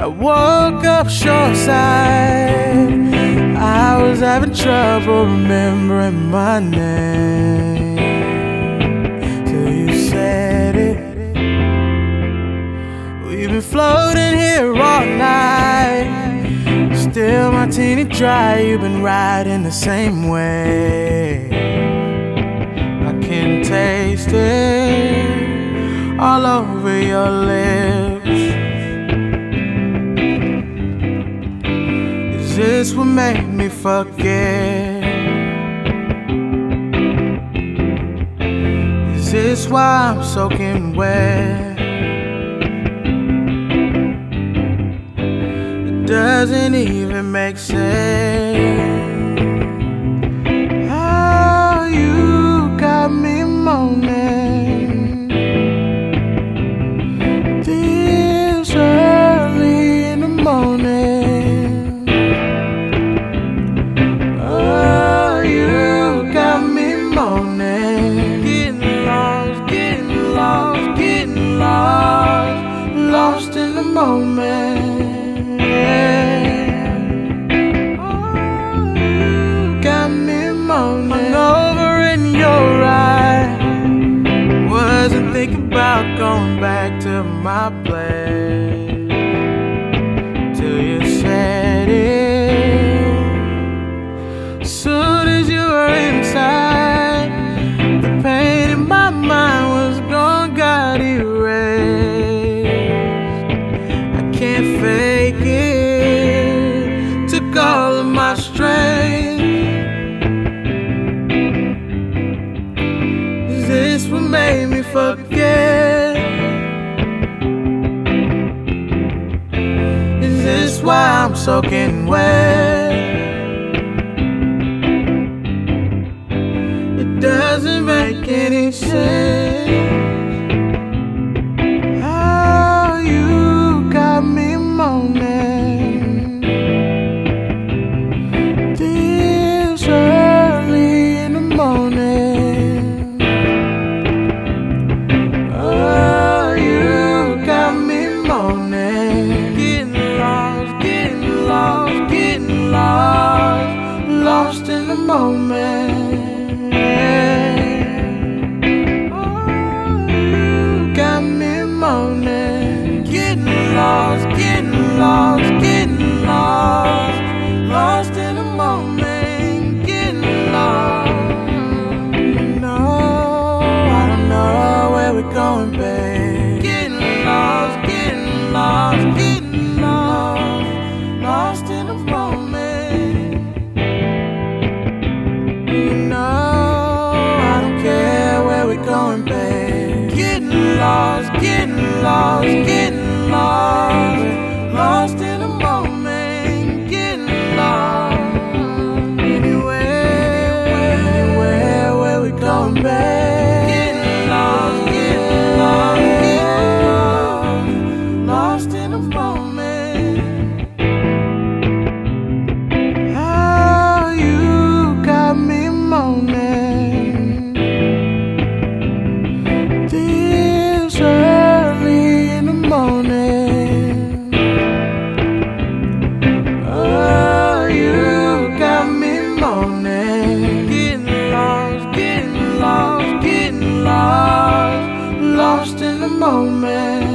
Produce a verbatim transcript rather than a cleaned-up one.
I woke up short-sighted. I was having trouble remembering my name till you said it. We've been floating here all night, still martini dry. You've been riding the same way. I can taste it all over your lips. Is this what made me forget? Is this why I'm soaking wet? It doesn't even make sense. How you got me moaning this early in the morning. Oh, you got me moaning, getting lost, getting lost, getting lost, lost in the moment. About going back to my place till you said it. Soon as you were inside, the pain in my mind was gone, got erased. I can't fake it, took all of my strength. Is this what made me forget? Is this why I'm soaking wet? It doesn't make any sense. How you got me moaning this early in the morning. Lost in the moment. Oh, you got me moaning, getting lost, getting lost, getting lost, lost in the moment, getting lost. You know, I don't know where we're going, babe. Getting lost, getting lost, getting lost, lost in the moment. Lost, getting lost, getting lost, lost in the moment, getting lost. Anywhere, anywhere, where we going, babe? Getting lost, getting lost, getting lost, lost in the moment. How you got me moaning early in the morning. Oh, you got me moaning, getting lost, getting lost, getting lost, lost in the moment.